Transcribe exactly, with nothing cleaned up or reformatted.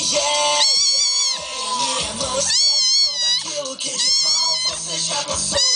yeah, yeah. Minha mão esquece tudo aquilo que de mal você já passou.